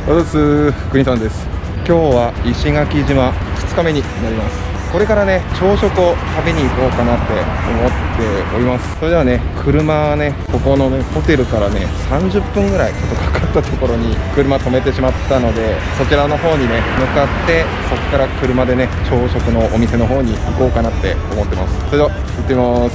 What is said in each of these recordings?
おです。国さんです。今日は石垣島2日目になります。これからね、朝食を食べに行こうかなって思っております。それではね、車はね、ここのね、ホテルからね、30分ぐらいちょっとかかったところに車止めてしまったので、そちらの方にね、向かって、そこから車でね、朝食のお店の方に行こうかなって思ってます。それでは、行ってみます。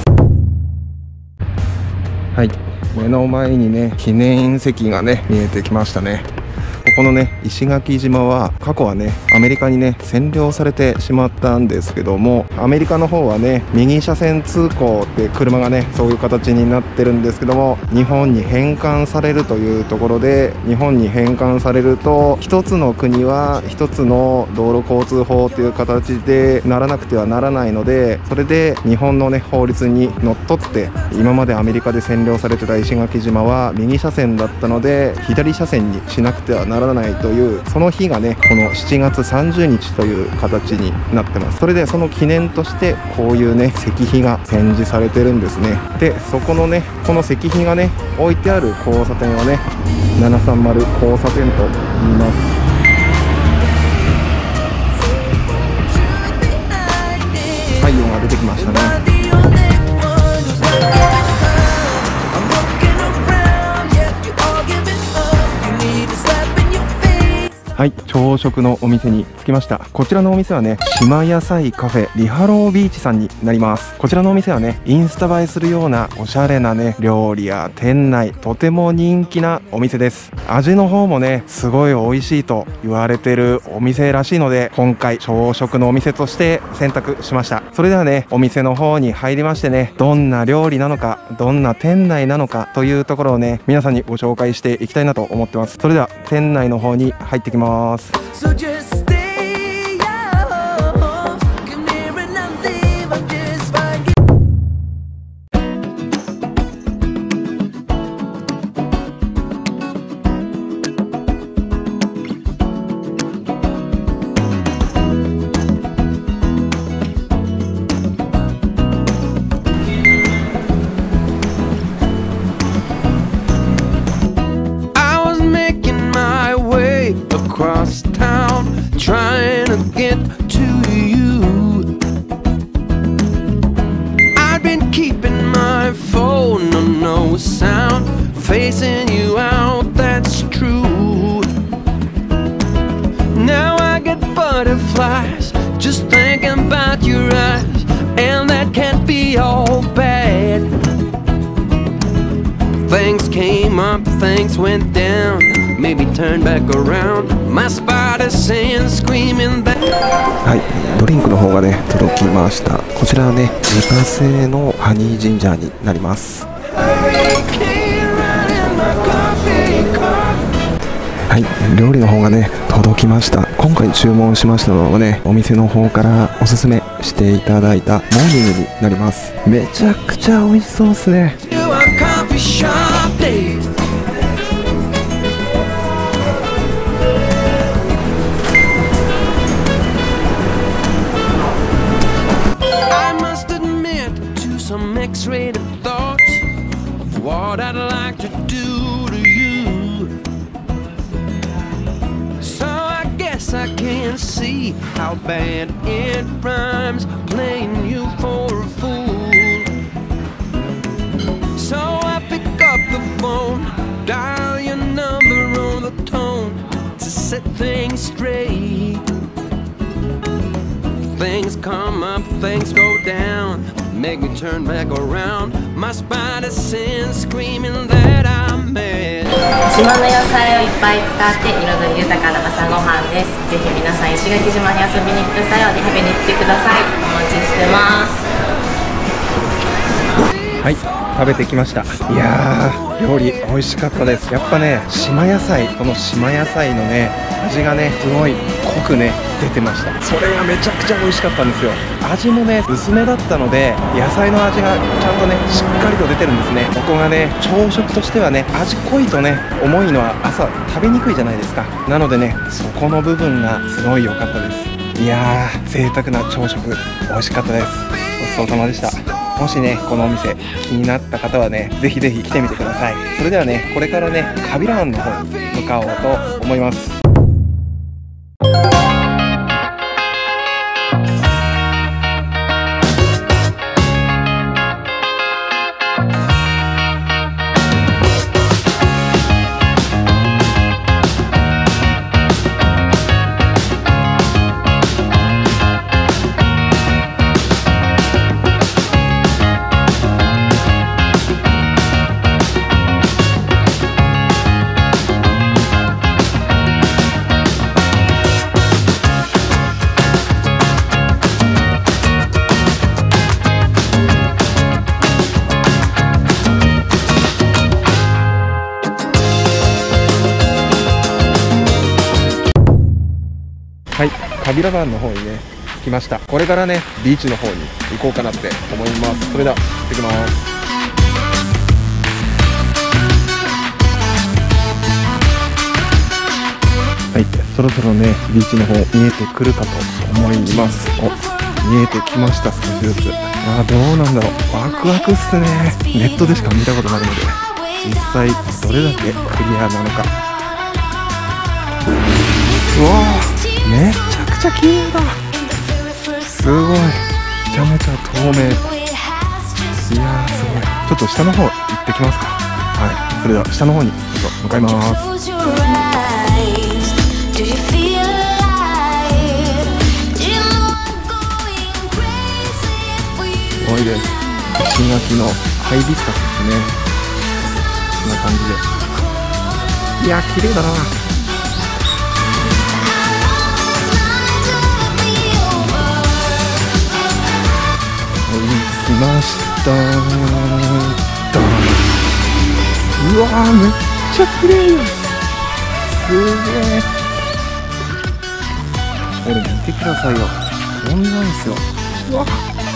はい、目の前にね、記念碑がね、見えてきましたね。ここのね、石垣島は過去はね、アメリカにね、占領されてしまったんですけども、アメリカの方はね、右車線通行って車がね、そういう形になってるんですけども、日本に返還されるというところで、日本に返還されると、一つの国は一つの道路交通法という形でならなくてはならないので、それで日本のね、法律にのっとって、今までアメリカで占領されてた石垣島は右車線だったので、左車線にしなくてはならないという、その日がね、この7月30日という形になってます。それでその記念としてこういうね、石碑が展示されてるんですね。で、そこのね、この石碑がね、置いてある交差点はね、730交差点と言います。太陽が出てきましたね。はい、朝食のお店に着きました。こちらのお店はね、島野菜カフェリハロービーチさんになります。こちらのお店はね、インスタ映えするようなおしゃれなね、料理や店内、とても人気なお店です。味の方もね、すごい美味しいと言われてるお店らしいので、今回朝食のお店として選択しました。それではね、お店の方に入りましてね、どんな料理なのか、どんな店内なのかというところをね、皆さんにご紹介していきたいなと思ってます。それでは店内の方に入ってきます。So just stay off, come near and I'll leave, I'm just fine. はい、ドリンクの方がね、届きました。こちらはね、自家製のハニージンジャーになります。はい、料理の方がね、届きました。今回注文しましたのはね、お店の方からおすすめしていただいたモーニングになります。めちゃくちゃ美味しそうですね。X-rated thoughts of what I'd like to do to you. So I guess I can see how bad it rhymes, playing you for a fool. So I pick up the phone, dial your number on the tone to set things straight. Things come up, things go down, make me turn back around. My spider sense screaming that I'm mad. 島の野菜をいっぱい使って彩り豊かな朝ごはんです。ぜひ皆さん石垣島に遊びに来た際は食べに来てください。お待ちしてます。はい、食べてきました。いやー、料理美味しかったです。やっぱね、島野菜、この島野菜のね、味がね、すごい濃くね、出てました。それがめちゃくちゃ美味しかったんですよ。味もね、薄めだったので、野菜の味がちゃんとね、しっかりと出てるんですね。ここがね、朝食としてはね、味濃いとね、重いのは朝食べにくいじゃないですか。なのでね、そこの部分がすごい良かったです。いやー、贅沢な朝食、美味しかったです。ごちそうさまでした。 もしねこのお店気になった方はねぜひぜひ来てみてください。それではねこれからねカビラ湾の方に向かおうと思います。はい、カビラ湾の方にね来ました。これからねビーチの方に行こうかなって思います。それでは行ってきます。はい、そろそろねビーチの方見えてくるかと思います。お、見えてきました。少しずつ。どうなんだろう、ワクワクっすね。ネットでしか見たことないので実際どれだけクリアなのか。うわー、めちゃくちゃ綺麗だ。すごい、めちゃめちゃ透明。いやーすごい。ちょっと下の方行ってきますか。はい、それでは下の方にちょっと向かいます。すごいです。石垣のハイビスカスですね。こんな感じで、いや綺麗だな。来ました。うわー、めっちゃ綺麗や。すげえ。これ見てくださいよ、こんなんですよ。うわ、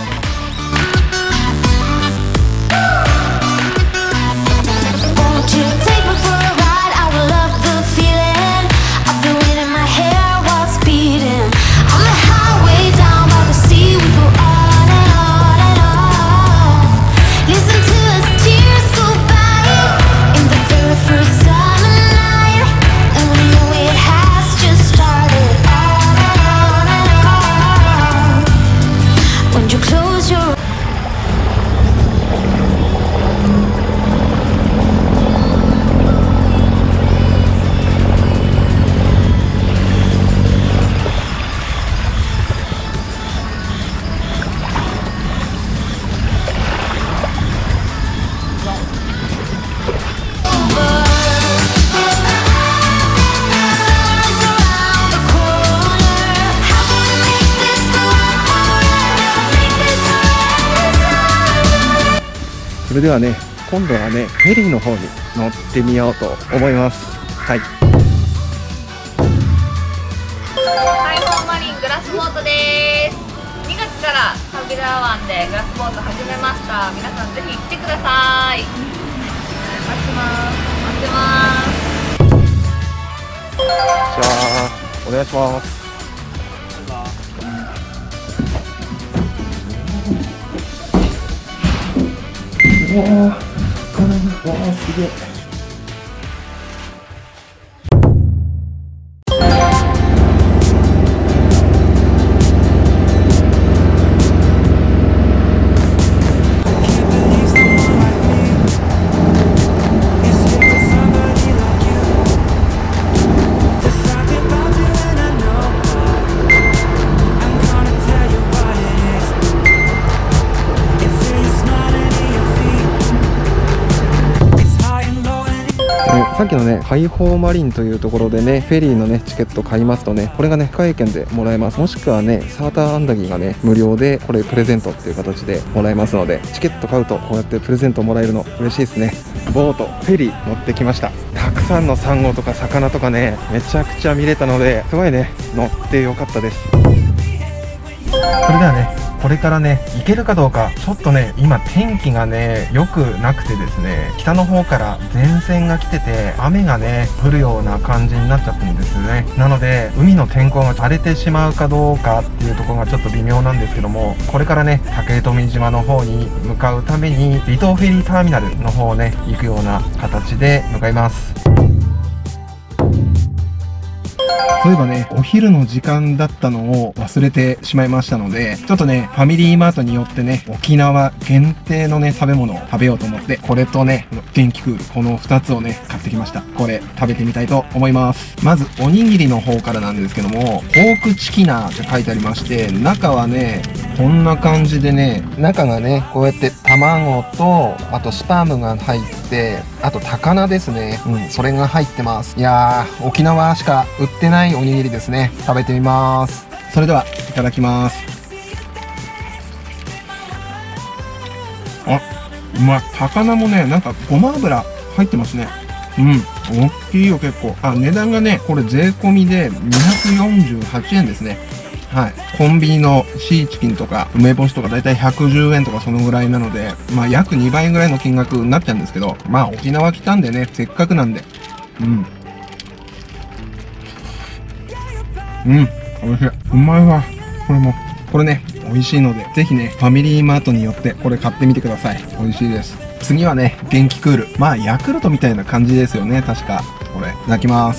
それではね今度はねフェリーの方に乗ってみようと思います。はい、 開放マリングラスボートです。2月からカビラ湾でグラスボート始めました。皆さんぜひ来てください。待ってます。 じゃあお願いします。うわー、魚が、わー、すげえ。さっきのね開放マリンというところでねフェリーのねチケット買いますとねこれがね会券でもらえます。もしくはねサーターアンダギーがね無料でこれプレゼントっていう形でもらえますので、チケット買うとこうやってプレゼントもらえるの嬉しいですね。ボートフェリー乗ってきました。たくさんのサンゴとか魚とかねめちゃくちゃ見れたのですごいね乗ってよかったです。それではねこれからね行けるかどうか、ちょっとね今天気がね良くなくてですね、北の方から前線が来てて雨がね降るような感じになっちゃってるんですよね。なので海の天候が荒れてしまうかどうかっていうところがちょっと微妙なんですけども、これからね竹富島の方に向かうために離島フェリーターミナルの方をね行くような形で向かいます。そういえばね、お昼の時間だったのを忘れてしまいましたので、ちょっとね、ファミリーマートによってね、沖縄限定のね、食べ物を食べようと思って、これとね、元気クール、この2つをね、買ってきました。これ、食べてみたいと思います。まず、おにぎりの方からなんですけども、ポークチキナーって書いてありまして、中はね、こんな感じでね、中がね、こうやって卵と、あとスパムが入って、あと高菜ですね。それが入ってます。いやー、沖縄しか売ってないおにぎりですね。食べてみます。それでは、いただきます。あ、うまい。高菜もね、なんかごま油入ってますね。大きいよ結構。値段がね、これ税込みで248円ですね。はい。コンビニのシーチキンとか梅干しとかだいたい110円とかそのぐらいなので、約2倍ぐらいの金額になっちゃうんですけど、沖縄来たんでね、せっかくなんで。美味しい。うまいわ。これね、美味しいので、ぜひね、ファミリーマートによってこれ買ってみてください。美味しいです。次はね、元気クール。ヤクルトみたいな感じですよね、確か。これ、いただきます。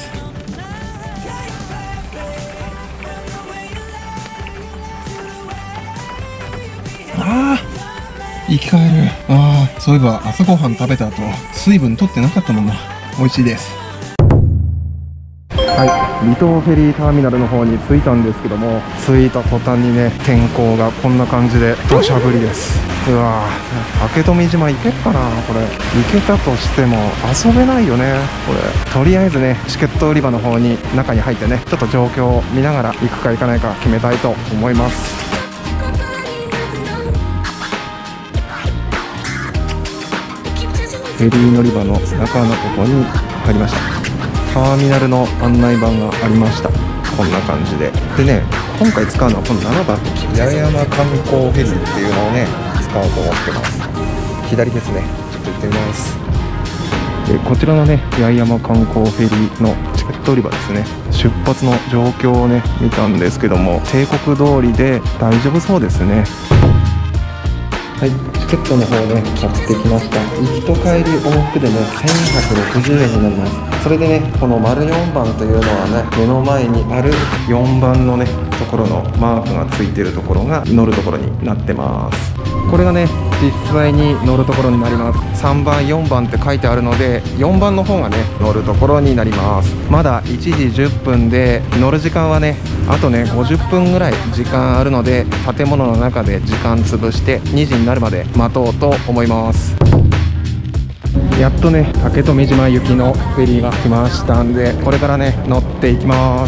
生き返る。そういえば朝ごはん食べた後、水分取ってなかったもんな。美味しいです。はい、離島フェリーターミナルの方に着いたんですけども、着いた途端にね、天候がこんな感じで土砂降りです。うわー、竹富島行けっかな。これ行けたとしても遊べないよね。これとりあえずね、チケット売り場の方に中に入ってね、ちょっと状況を見ながら行くか行かないか決めたいと思います。フェリー乗り場の中のとこに入りました。ターミナルの案内板がありました。こんな感じで。でね、今回使うのはこの7番、八重山観光フェリーっていうのをね、使おうと思ってます。左ですね。ちょっと行ってみます。こちらのね、八重山観光フェリーのチケット売り場ですね。出発の状況をね、見たんですけども、定刻通りで大丈夫そうですね。はい、チケットの方ね、買ってきました。行きと帰り往復でね、1160円になります。それでね、この丸4番というのはね、目の前にある4番のね、ところのマークがついてるところが乗るところになってます。これがね、実際に乗るところになります。3番、4番って書いてあるので、4番の方がね、乗るところになります。まだ1時10分で、乗る時間はね、あとね、50分ぐらい時間あるので、建物の中で時間潰して2時になるまで待とうと思います。やっとね、竹富島行きのフェリーが来ましたんで、これからね、乗っていきます。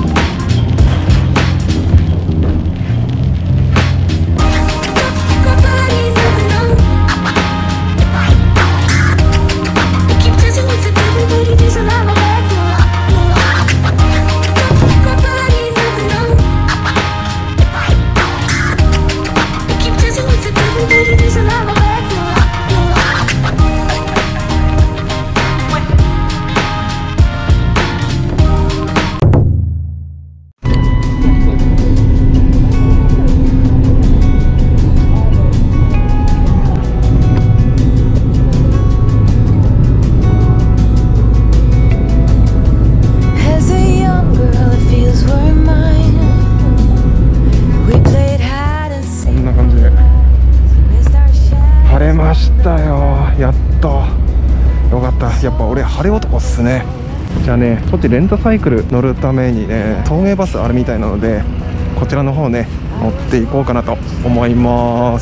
やっとよかった。やっぱ俺晴れ男っすね。じゃあね、こっちレンタサイクル乗るためにね、送迎バスあるみたいなので、こちらの方ね、乗っていこうかなと思います。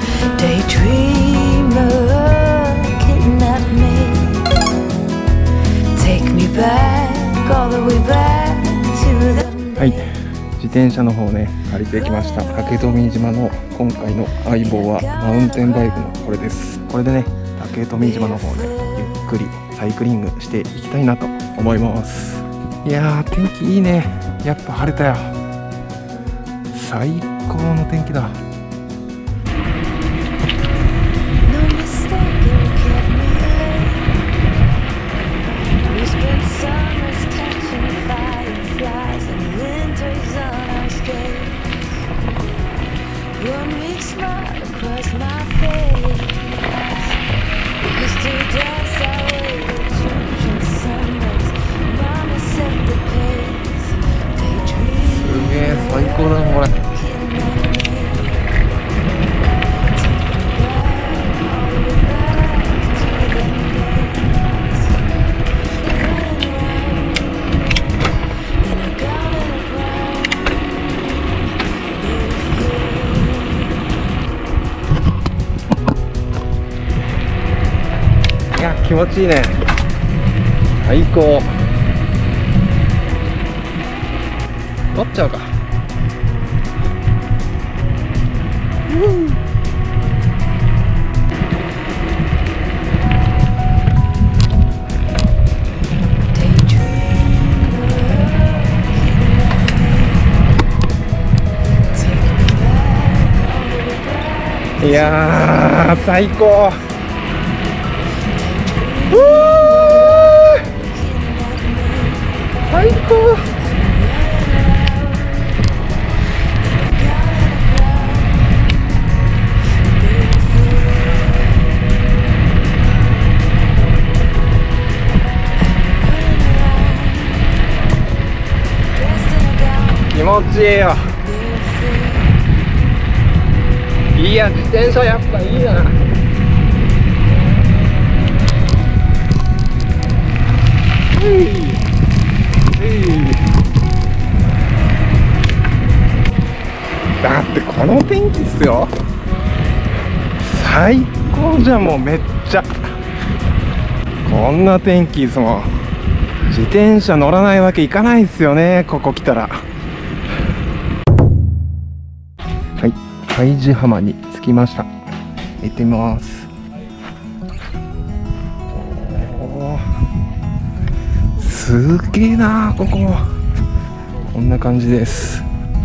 はい、自転車の方ね、借りてきました。竹富島の今回の相棒はマウンテンバイクのこれです。これでね、竹富島の方ね、ゆっくりサイクリングしていきたいなと思います。いやー、天気いいね。やっぱ晴れたよ。 最高の天気だ。最高だなこれ。いや気持ちいいね。最高。取っちゃうか。いやー最高。最高。気持ちいいよ。いや自転車やっぱいいな。だってこの天気っすよ。最高じゃんもうめっちゃ。こんな天気ですもん。自転車乗らないわけいかないっすよね、ここ来たら。はい、海地浜に着きました。行ってみます。おー、すげえなーここ。こんな感じです。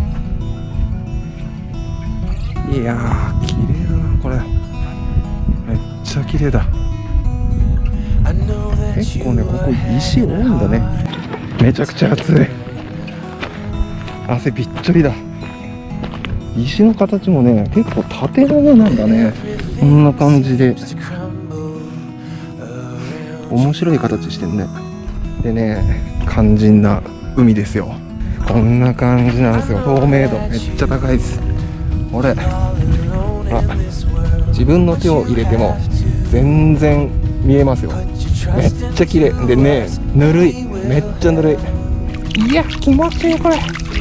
いやー綺麗だなこれ。めっちゃ綺麗だ。結構ねここ石多いんだね。めちゃくちゃ暑い。汗びっちょりだ。石の形もね結構縦長なんだね。こんな感じで面白い形してるね。でね肝心な海ですよ。こんな感じなんですよ。透明度めっちゃ高いです。これ自分の手を入れても全然見えますよ。めっちゃ綺麗でね、ぬるい、めっちゃぬるい。いや気持ちいいこれ。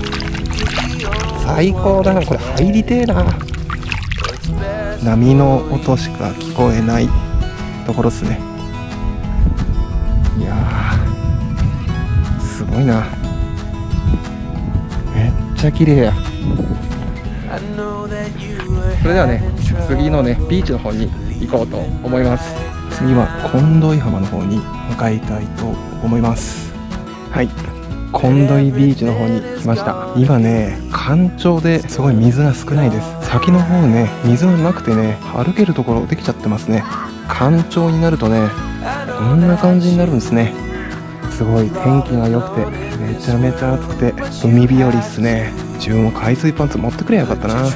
最高だなこれ。入りてえな。波の音しか聞こえないところっすね。いやーすごいな。めっちゃ綺麗や。それではね次のねビーチの方に行こうと思います。次は近土井浜の方に向かいたいと思います。はい、近土井ビーチの方に来ました。今ね干潮ですごい水が少ないです。先の方ね水がなくてね歩けるところできちゃってますね。干潮になるとねこんな感じになるんですね。すごい天気が良くてめちゃめちゃ暑くて海日和っすね。自分も海水パンツ持ってくればよかったな。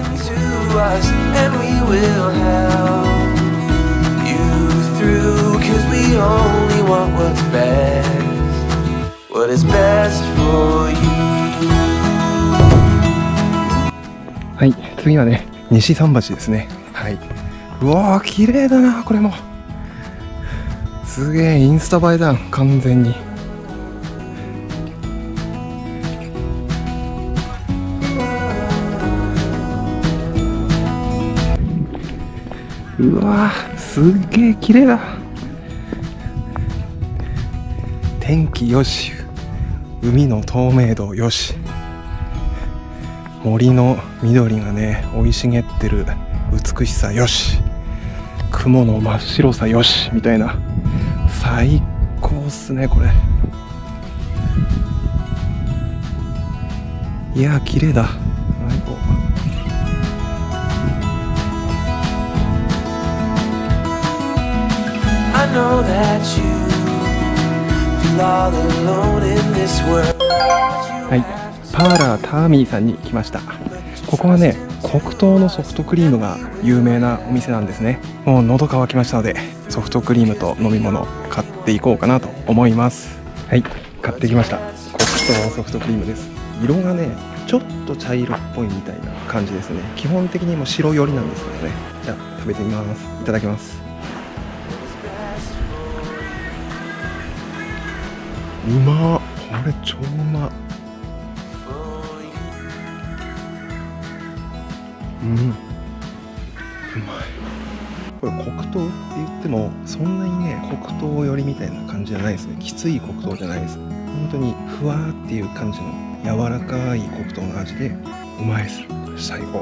はい、次はね西桟橋ですね。はい、うわー綺麗だなこれも。すげえインスタ映えだ完全に。うわーすっげえ綺麗だ。天気よし、海の透明度よし、森の緑がね生い茂ってる美しさよし、雲の真っ白さよしみたいな。最高っすねこれ。いやー綺麗だ。最 know that you feel all alone in this world. はい、パーラーターミーさんに来ました。ここはね、黒糖のソフトクリームが有名なお店なんですね。もう喉乾きましたので、ソフトクリームと飲み物買っていこうかなと思います。はい、買ってきました。黒糖ソフトクリームです。色がね、ちょっと茶色っぽいみたいな感じですね。基本的にも白寄りなんですけどね。じゃあ食べてみます。いただきます。うまっ、これ超うまっ。うまい。これ黒糖って言ってもそんなにね、黒糖寄りみたいな感じじゃないですね。きつい黒糖じゃないです。本当にふわーっていう感じの柔らかい黒糖の味でうまいです。最高。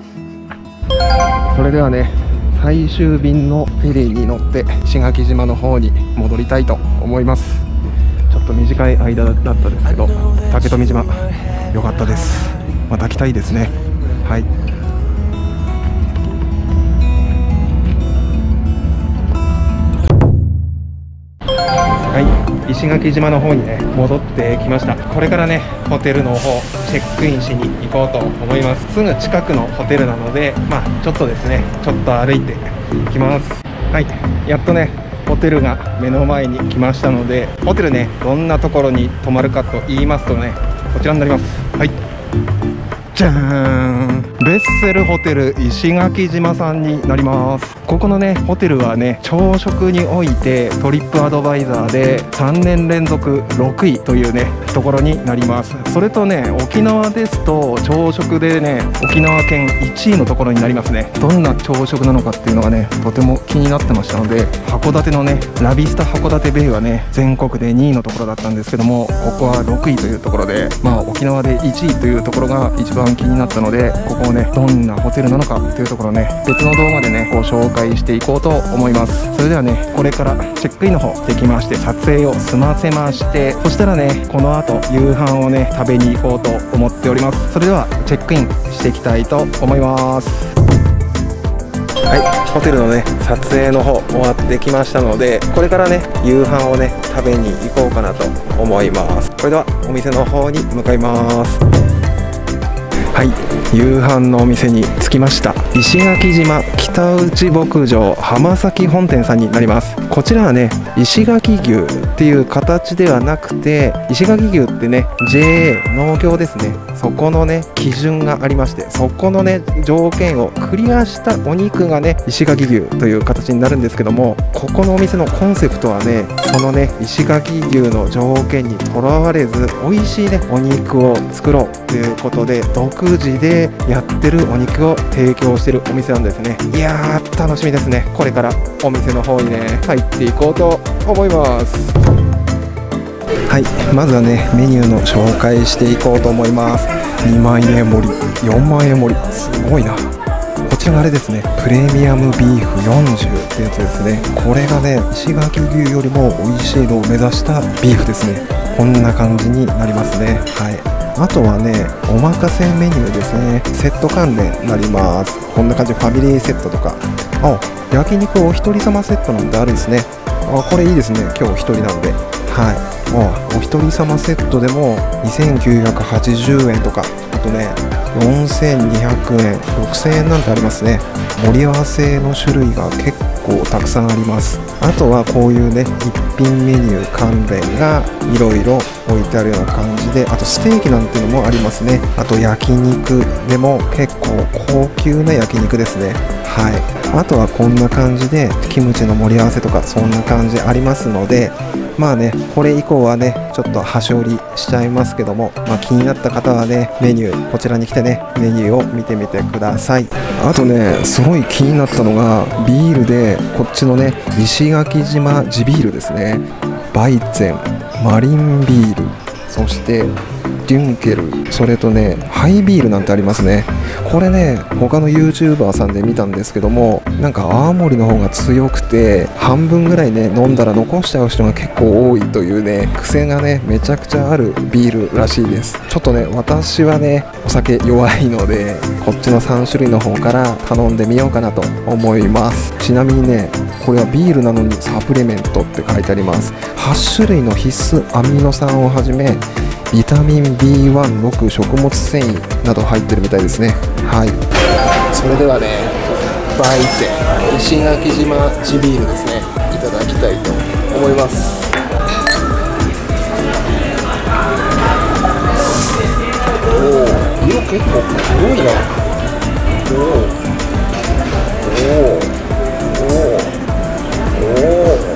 それではね、最終便のフェリーに乗って石垣島の方に戻りたいと思います。ちょっと短い間だったですけど、竹富島良かったです。また来たいですね。はい。はい、石垣島の方にね戻ってきました。これからねホテルの方チェックインしに行こうと思います。すぐ近くのホテルなので、ちょっとですね、ちょっと歩いて行きます。はい、やっとねホテルが目の前に来ましたので、ホテルねどんなところに泊まるかと言いますとね、こちらになります。はい、じゃーん、ベッセルホテル石垣島さんになります。ここのねホテルはね、朝食においてトリップアドバイザーで3年連続6位というねところになります。それとね、沖縄ですと朝食でね沖縄県1位のところになりますね。どんな朝食なのかっていうのがねとても気になってましたので、函館のねラビスタ函館ベイはね全国で2位のところだったんですけども、ここは6位というところで、沖縄で1位というところが一番気になったので、ここをねどんなホテルなのかというところをね別の動画でねご紹介していこうと思います。それではね、これからチェックインの方できまして、撮影を済ませまして、そしたらねこの後夕飯をね食べに行こうと思っております。それではチェックインしていきたいと思います。はい、ホテルのね撮影の方終わってきましたので、これからね夕飯をね食べに行こうかなと思います。それではお店の方に向かいます。はい、夕飯のお店に着きました。石垣島北内牧場浜崎本店さんになります。こちらはね石垣牛っていう形ではなくて、石垣牛ってね JA 農協ですね、そこのね基準がありまして、そこのね条件をクリアしたお肉がね石垣牛という形になるんですけども、ここのお店のコンセプトはね、そのね石垣牛の条件にとらわれず美味しいねお肉を作ろうということで、独自でやってるお肉を提供してるお店なんですね。いやー楽しみですね。これからお店の方にね入っていこうと思います。はい、まずはねメニューの紹介していこうと思います。2万円盛り、4万円盛り、すごいな。こちらがあれですね、プレミアムビーフ40ってやつですね。これがね石垣牛よりも美味しいのを目指したビーフですね。こんな感じになりますね。はい、あとはねおまかせメニューですね。セット関連になります。こんな感じでファミリーセットとか、焼肉お一人様セットなんであるんですね。これいいですね。今日お一人なので、はい、お一人様セットでも2980円とか、あとね4200円、6000円なんてありますね。盛り合わせの種類が結構たくさんあります。あとはこういうね一品メニュー関連がいろいろ置いてあるような感じで、あとステーキなんていうのもありますね。あと焼肉でも結構高級な焼肉ですね。はい、あとはこんな感じでキムチの盛り合わせとかそんな感じありますので、これ以降はねちょっと端折りしちゃいますけども、気になった方はねメニューこちらに来てねメニューを見てみてください。あとねすごい気になったのがビールで、こっちのね石垣島地ビールですね。バイゼン、マリンビール、そしてデュンケル、それとねハイビールなんてありますね。これね他の YouTuber さんで見たんですけども、なんか泡盛の方が強くて半分ぐらいね飲んだら残しちゃう人が結構多いというね、癖がねめちゃくちゃあるビールらしいです。ちょっとね私はねお酒弱いのでこっちの3種類の方から頼んでみようかなと思います。ちなみにねこれはビールなのにサプリメントって書いてあります。8種類の必須アミノ酸をはじめビタミン B1、6、食物繊維など入ってるみたいですね。はい、それではねバイテ石垣島地ビールですね、いただきたいと思います。おお、色結構黒いな。おおおおおお、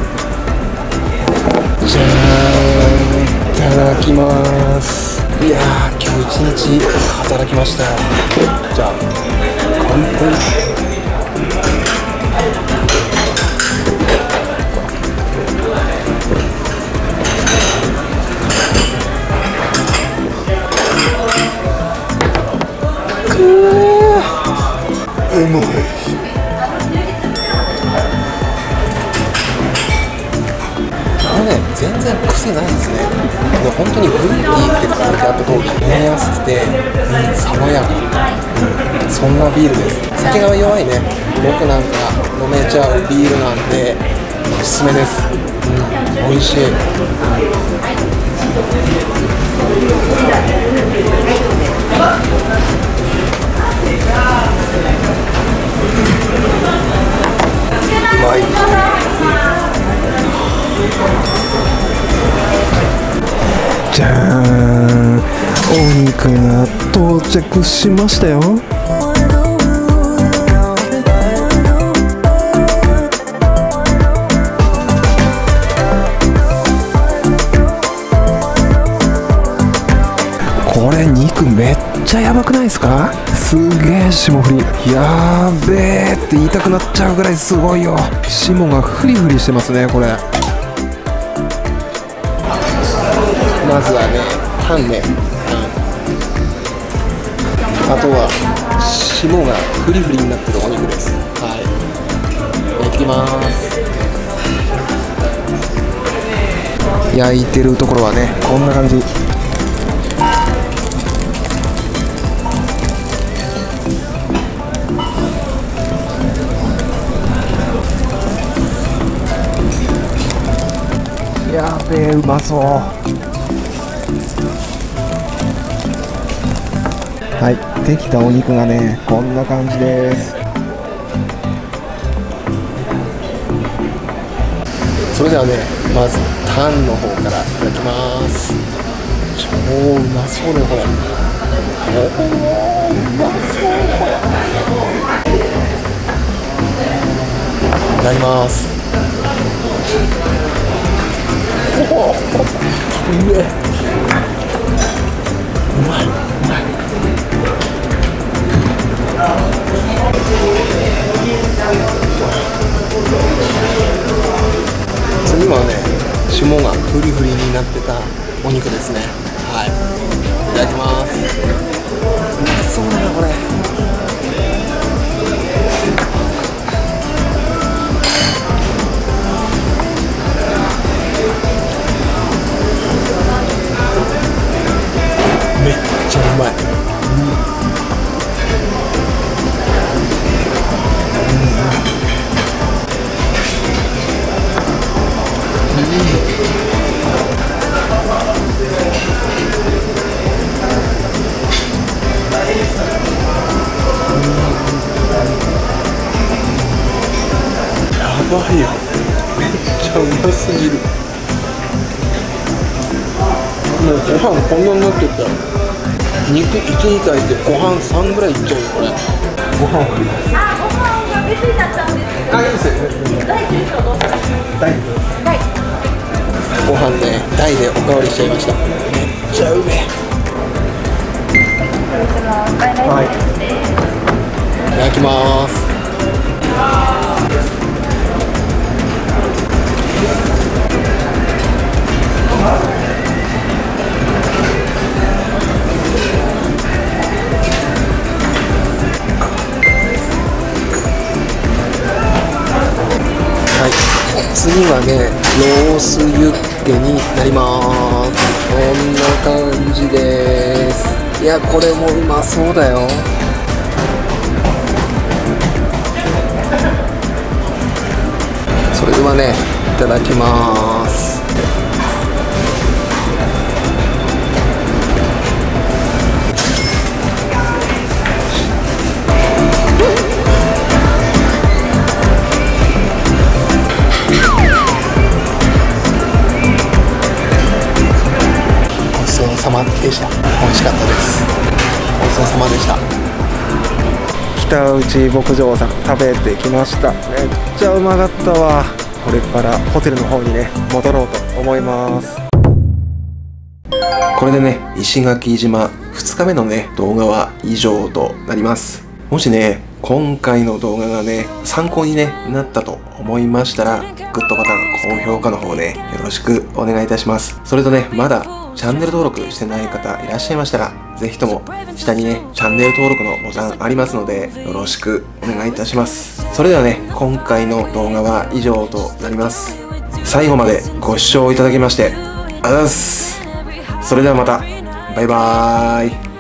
じゃーん、いただきます。いやー今日一日働きました。じゃあ乾杯。うまい。全然癖ないですね。で本当にフルーティーって書いてあった通り飲みやすくて爽やか、そんなビールです。酒が弱いね僕なんか飲めちゃうビールなんでおすすめです。美味しい。うまい。じゃーん、お肉が到着しましたよ。これ肉めっちゃやばくないですか？すげえ霜降り、やーべえって言いたくなっちゃうぐらいすごいよ。霜がフリフリしてますねこれ。まずはねタンね、あとは霜がフリフリになってるお肉です。はい、焼いてきます。焼いてるところはねこんな感じ。やべえうまそう。はい、できたお肉がねこんな感じです。それではねまずタンの方からいただきます。超うまそうねこれ。おおうまそうこれ。いただきます。おお、うめえ。うまい。次はね霜がフリフリになってたお肉ですね。はい、いただきます。うまそうだなこれ。めっちゃうまい。やばいよ、めっちゃうますぎる。もうご飯こんなになってたら肉1、2炊いてご飯3ぐらいいっちゃうよこれ。ご飯振ります。ご飯が出ていたんですけど。いいですよ。大ですかどうぞ。大。ご飯ね大でおかわりしちゃいました。めっちゃうめえ。はい。いただきます。 はねロースユッケになります。こんな感じです。いやこれもうまそうだよ。それではねいただきます。ごちそうさまでした。美味しかったです。ごちそうさまでした。北内牧場さん食べてきました。めっちゃうまかったわ。これからホテルの方にね戻ろうと思います。これでね石垣島2日目のね動画は以上となります。もしね今回の動画がね参考に、ね、なったと思いましたらグッドボタン高評価の方ねよろしくお願いいたします。それとねまだチャンネル登録してない方いらっしゃいましたらぜひとも下にねチャンネル登録のボタンありますのでよろしくお願いいたします。それではね今回の動画は以上となります。最後までご視聴いただきましてありがとうございます。それではまたバイバーイ。